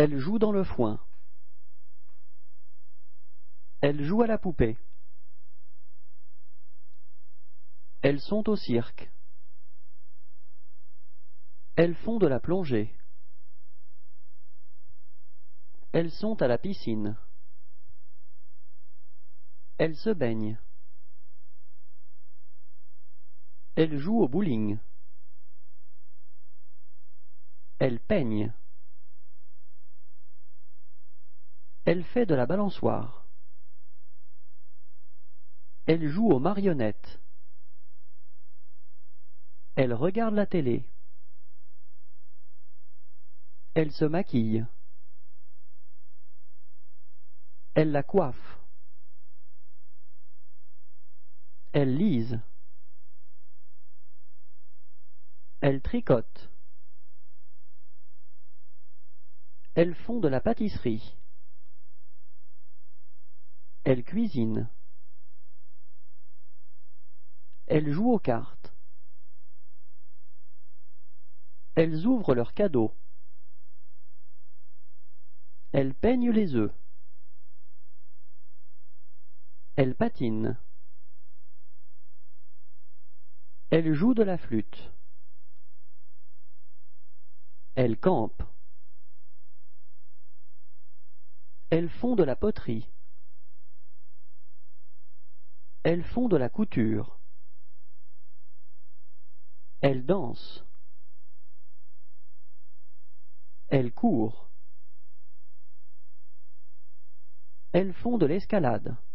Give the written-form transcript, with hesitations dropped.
Elles jouent dans le foin. Elles jouent à la poupée. Elles sont au cirque. Elles font de la plongée. Elles sont à la piscine. Elles se baignent. Elles jouent au bowling. Elles peignent. Elle fait de la balançoire. Elle joue aux marionnettes. Elle regarde la télé. Elle se maquille. Elle la coiffe. Elle lise. Elle tricote. Elles font de la pâtisserie. Elles cuisinent. Elles jouent aux cartes. Elles ouvrent leurs cadeaux. Elles peignent les œufs. Elles patinent. Elles jouent de la flûte. Elles campent. Elles font de la poterie. Elles font de la couture. Elles dansent. Elles courent. Elles font de l'escalade.